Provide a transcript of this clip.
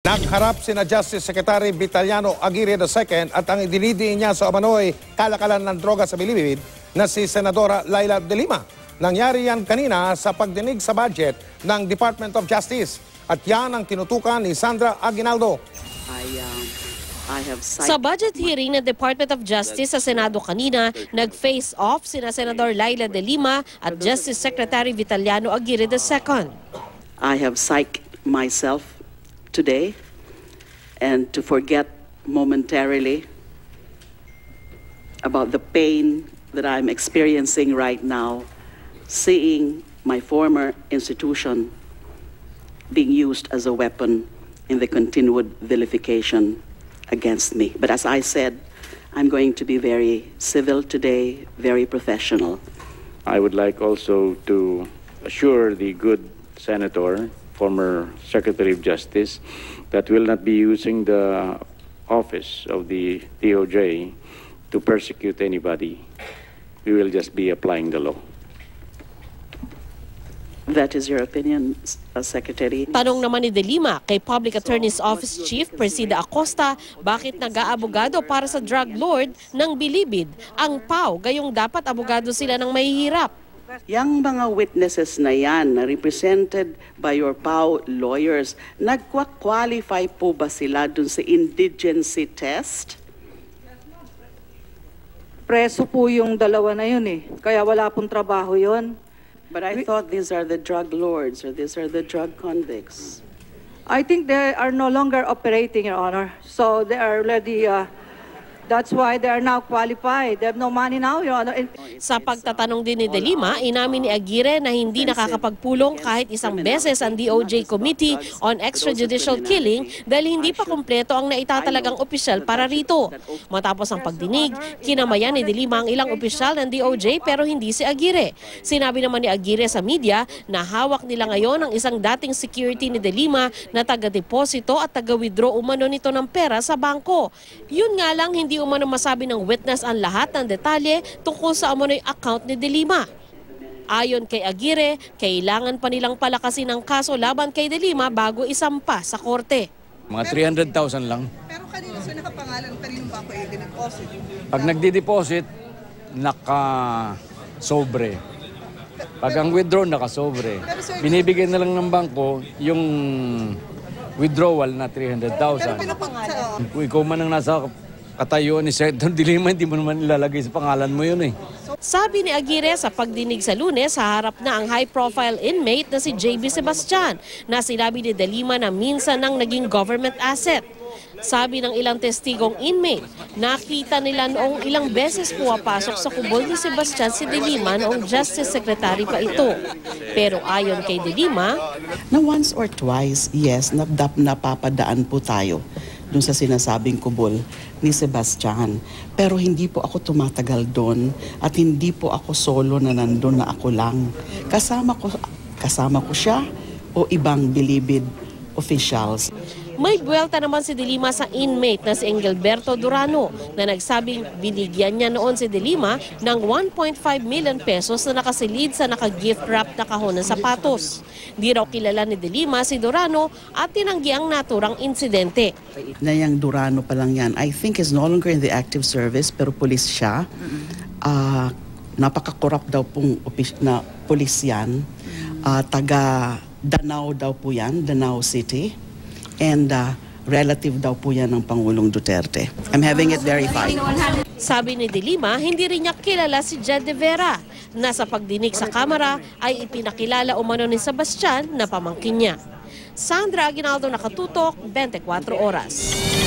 Nagharap sina Justice Secretary Vitaliano Aguirre II at ang idinidiin niya sa umano'y kalakalan ng droga sa Bilibid na si Senadora Laila De Lima. Nangyari yan kanina sa pagdinig sa budget ng Department of Justice. At yan ang tinutukan ni Sandra Aguinaldo. Sa budget hearing ng Department of Justice sa Senado kanina, nag-face off sina Senador Laila De Lima at Justice Secretary Vitaliano Aguirre II. I have psyched myself today and to forget momentarily about the pain that I'm experiencing right now, seeing my former institution being used as a weapon in the continued vilification against me. But as I said, I'm going to be very civil today, very professional. I would like also to assure the good senator, former Secretary of Justice, that will not be using the office of the DOJ to persecute anybody. We will just be applying the law. That is your opinion, Secretary? Tanong naman ni De Lima kay Public Attorney's Office Chief Persida Acosta bakit nag-aabogado para sa drug lord ng Bilibid ang PAO gayong dapat abogado sila ng mahihirap. Yang mga witnesses na yan, na represented by your PAO lawyers, nagkwa-qualify po ba sila dun sa indigency test? Preso po yung dalawa na yun eh. Kaya wala pong trabaho yun. But I thought these are the drug lords or these are the drug convicts. I think they are no longer operating, Your Honor. So they are already, that's why they are now qualified. They have no money now, Your Honor. Sa pagtatanong din ni De Lima, inamin ni Aguirre na hindi nakakapagpulong kahit isang beses ang DOJ Committee on Extrajudicial Killing dahil hindi pa kumpleto ang naitatalagang opisyal para rito. Matapos ang pagdinig, kinamayan ni De Lima ang ilang opisyal ng DOJ pero hindi si Aguirre. Sinabi naman ni Aguirre sa media na hawak nila ngayon ang isang dating security ni De Lima na taga-deposito at taga-withdraw umano nito ng pera sa bangko. Yun nga lang hindi umano masabi ng witness ang lahat ng detalye tungkol sa umano'y account ni De Lima. Ayon kay Aguirre, kailangan pa nilang palakasin ang kaso laban kay De Lima bago isampa sa korte. Mga 300,000 lang. Pero kanino sir nakapangalan, kanino ba ako i-deposit? Pag nagdi-deposit, naka-sobre. Pag ang withdraw, naka-sobre. Binibigyan na lang ng bangko yung withdrawal na 300,000. Kung ikaw man ang nasa katayuan ni Senator De Lima, hindi mo naman ilalagay sa pangalan mo yun eh. Sabi ni Aguirre sa pagdinig sa Lunes, harap na ang high-profile inmate na si JB Sebastian na sinabi ni De Lima na minsan nang naging government asset. Sabi ng ilang testigong inmate, nakita nila noong ilang beses pumapasok sa kubol ni Sebastian si De Lima noong Justice Secretary pa ito. Pero ayon kay De Lima, na once or twice, yes, napapadaan po tayo dun sa sinasabing kubol ni Sebastian. Pero hindi po ako tumatagal doon at hindi po ako solo na nandun na ako lang. Kasama ko siya o ibang Bilibid officials. may buwelta naman si De Lima sa inmate na si Engelberto Durano na nagsabing binigyan niya noon si De Lima ng 1.5 million pesos na nakasilid sa naka-gift wrap na kahon ng sapatos. Di raw kilala ni De Lima si Durano at tinanggi ang naturang insidente. Na yung Durano pa lang yan, I think is no longer in the active service pero pulis siya. Napaka-corrupt daw pong na pulis yan. Taga Danao daw po yan, Danao City. And relative daw po yan ng Pangulong Duterte. I'm having it verified. Sabi ni De Lima, hindi rin niya kilala si Jed De Vera na sa pagdinig sa kamera ay ipinakilala umano ni Sebastian na pamangkin niya. Sandra Aguinaldo, Nakatutok, 24 Oras.